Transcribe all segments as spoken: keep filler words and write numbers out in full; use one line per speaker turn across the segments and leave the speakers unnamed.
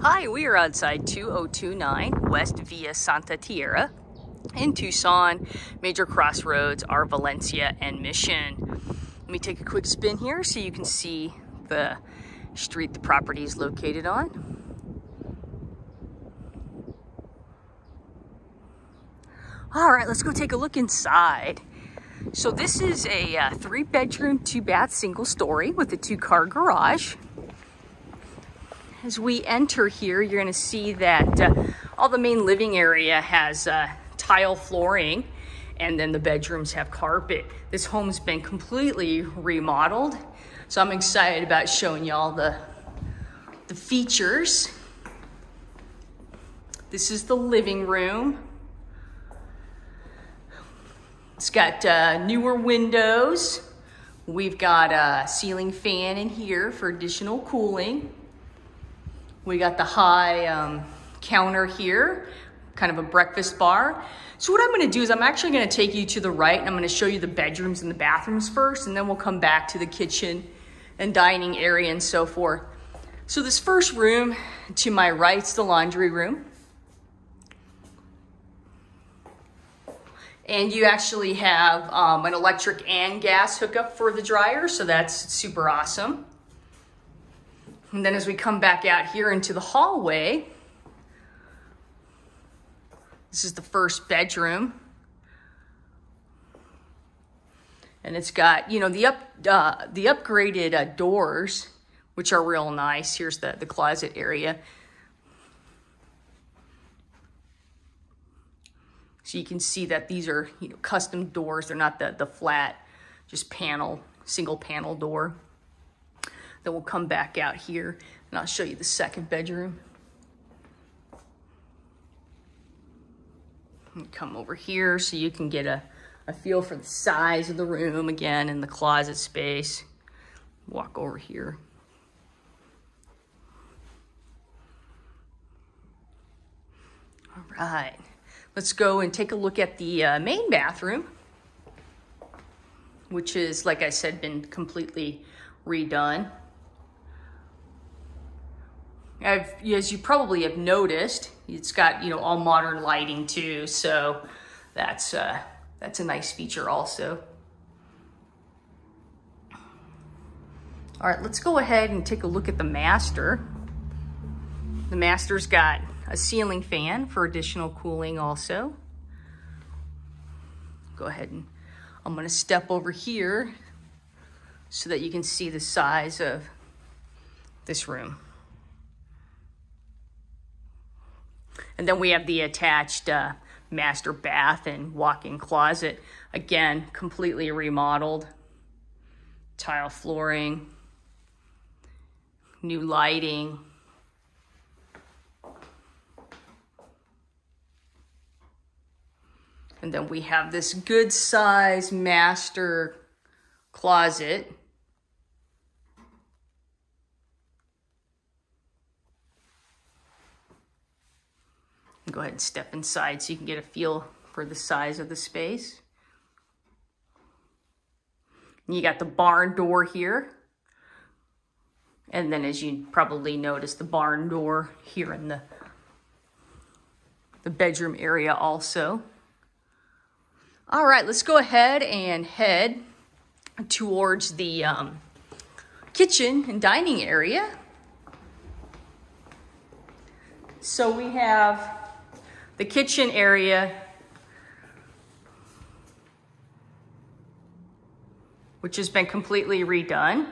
Hi, we are outside two oh two nine West Via Santa Tierra in Tucson. Major crossroads are Valencia and Mission. Let me take a quick spin here so you can see the street the property is located on. All right, let's go take a look inside. So this is a uh, three bedroom, two bath, single story with a two car garage. As we enter here, you're gonna see that uh, all the main living area has uh, tile flooring, and then the bedrooms have carpet. This home's been completely remodeled, so I'm excited about showing y'all the, the features. This is the living room. It's got uh, newer windows. We've got a ceiling fan in here for additional cooling. We got the high um, counter here, kind of a breakfast bar. So what I'm gonna do is I'm actually gonna take you to the right, and I'm gonna show you the bedrooms and the bathrooms first, and then we'll come back to the kitchen and dining area and so forth. So this first room to my right is the laundry room. And you actually have um, an electric and gas hookup for the dryer, so that's super awesome. And then as we come back out here into the hallway, this is the first bedroom. And it's got, you know, the up uh, the upgraded uh, doors, which are real nice. Here's the, the closet area. So you can see that these are, you know, custom doors. They're not the, the flat, just panel, single panel door. Then we'll come back out here and I'll show you the second bedroom. And come over here so you can get a, a feel for the size of the room again and the closet space. Walk over here. All right, let's go and take a look at the uh, main bathroom, which is, like I said, been completely redone. I've, as you probably have noticed, it's got, you know, all modern lighting too, so that's uh, that's a nice feature also. All right, let's go ahead and take a look at the master. The master's got a ceiling fan for additional cooling also. Go ahead and I'm gonna step over here so that you can see the size of this room. And then we have the attached uh, master bath and walk-in closet. Again, completely remodeled. Tile flooring, new lighting. And then we have this good size master closet. Go ahead and step inside so you can get a feel for the size of the space. And you got the barn door here. And then, as you probably noticed, the barn door here in the, the bedroom area also. All right, let's go ahead and head towards the um, kitchen and dining area. So we have the kitchen area, which has been completely redone.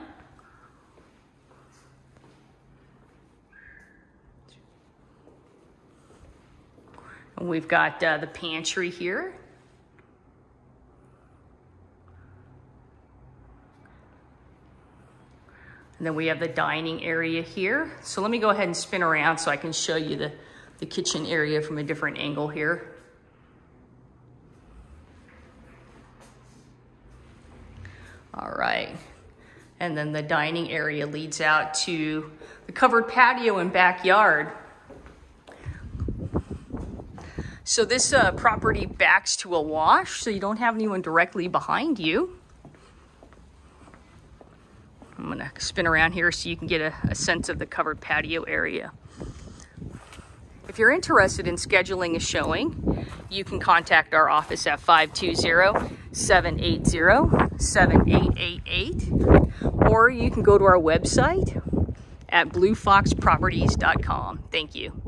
And we've got uh, the pantry here. And then we have the dining area here. So let me go ahead and spin around so I can show you the, the kitchen area from a different angle here. All right. And then the dining area leads out to the covered patio and backyard. So this uh, property backs to a wash, so you don't have anyone directly behind you. I'm gonna spin around here so you can get a, a sense of the covered patio area. If you're interested in scheduling a showing, you can contact our office at five two zero, seven eight zero, seven eight eight eight, or you can go to our website at blue fox properties dot com. Thank you.